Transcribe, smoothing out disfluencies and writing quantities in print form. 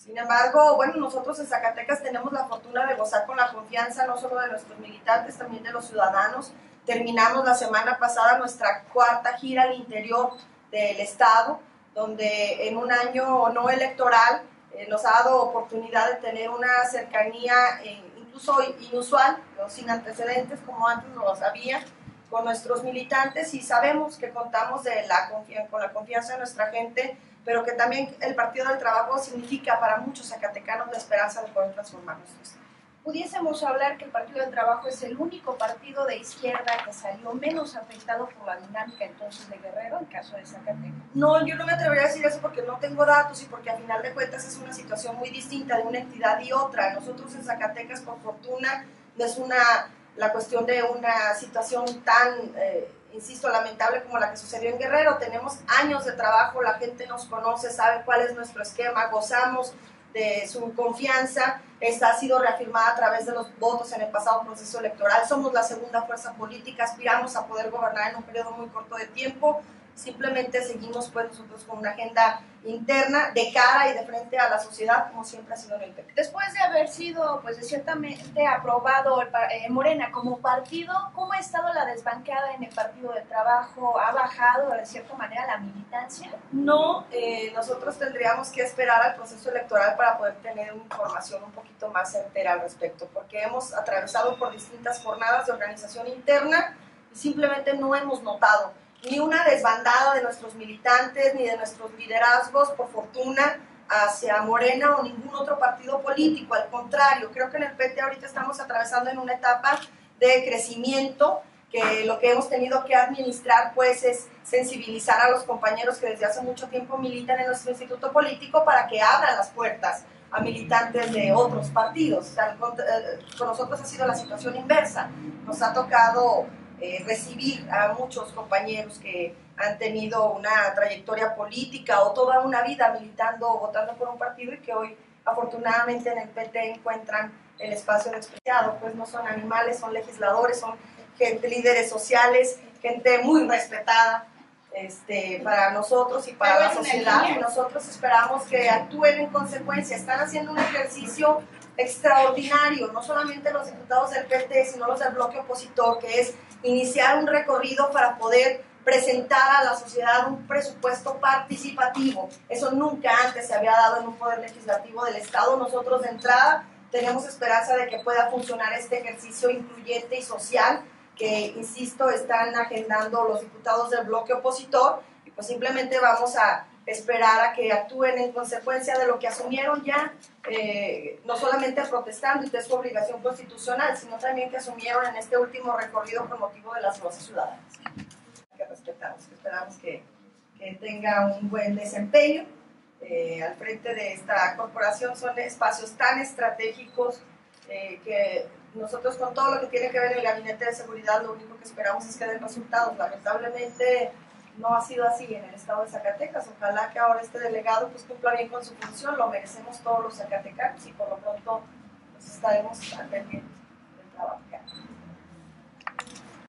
Sin embargo, bueno, nosotros en Zacatecas tenemos la fortuna de gozar con la confianza no solo de nuestros militantes, también de los ciudadanos. Terminamos la semana pasada nuestra cuarta gira al interior del estado, donde en un año no electoral nos ha dado oportunidad de tener una cercanía incluso inusual, ¿no? Sin antecedentes como antes no lo había, con nuestros militantes, y sabemos que contamos con la confianza de nuestra gente, pero que también el Partido del Trabajo significa para muchos zacatecanos la esperanza de poder transformar nuestro estado. Pudiésemos hablar que el Partido del Trabajo es el único partido de izquierda que salió menos afectado por la dinámica entonces de Guerrero en caso de Zacatecas. No, yo no me atrevería a decir eso porque no tengo datos y porque a final de cuentas es una situación muy distinta de una entidad y otra. Nosotros en Zacatecas, por fortuna, no es la cuestión de una situación tan, insisto, lamentable como la que sucedió en Guerrero. Tenemos años de trabajo, la gente nos conoce, sabe cuál es nuestro esquema, gozamos de su confianza. Esta ha sido reafirmada a través de los votos en el pasado proceso electoral. Somos la segunda fuerza política, aspiramos a poder gobernar en un periodo muy corto de tiempo. Simplemente seguimos pues nosotros con una agenda interna de cara y de frente a la sociedad, como siempre ha sido en el PP. Después de haber sido pues de ciertamente aprobado Morena como partido, ¿cómo ha estado la desbancada en el Partido del Trabajo? ¿Ha bajado de cierta manera la militancia? No, nosotros tendríamos que esperar al proceso electoral para poder tener una información un poquito más certera al respecto, porque hemos atravesado por distintas jornadas de organización interna y simplemente no hemos notado ni una desbandada de nuestros militantes, ni de nuestros liderazgos, por fortuna, hacia Morena o ningún otro partido político. Al contrario, creo que en el PT ahorita estamos atravesando en una etapa de crecimiento, que lo que hemos tenido que administrar pues es sensibilizar a los compañeros que desde hace mucho tiempo militan en nuestro instituto político para que abran las puertas a militantes de otros partidos. O sea, con nosotros ha sido la situación inversa. Nos ha tocado recibir a muchos compañeros que han tenido una trayectoria política o toda una vida militando o votando por un partido y que hoy afortunadamente en el PT encuentran el espacio de expresado. Pues no son animales, son legisladores, son gente, líderes sociales, gente muy respetada para nosotros y para la sociedad, y nosotros esperamos que actúen en consecuencia. Están haciendo un ejercicio extraordinario, no solamente los diputados del PT, sino los del bloque opositor, que es iniciar un recorrido para poder presentar a la sociedad un presupuesto participativo. Eso nunca antes se había dado en un poder legislativo del Estado. Nosotros de entrada tenemos esperanza de que pueda funcionar este ejercicio incluyente y social que, insisto, están agendando los diputados del bloque opositor, y pues simplemente vamos a esperar a que actúen en consecuencia de lo que asumieron ya, no solamente protestando, y que es su obligación constitucional, sino también que asumieron en este último recorrido con motivo de las voces ciudadanas. Que respetamos, que esperamos que tenga un buen desempeño. Al frente de esta corporación son espacios tan estratégicos que nosotros, con todo lo que tiene que ver en el gabinete de seguridad, lo único que esperamos es que den resultados. Lamentablemente no ha sido así en el estado de Zacatecas. Ojalá que ahora este delegado pues cumpla bien con su función, lo merecemos todos los zacatecanos, y por lo pronto pues estaremos al pendiente del trabajo.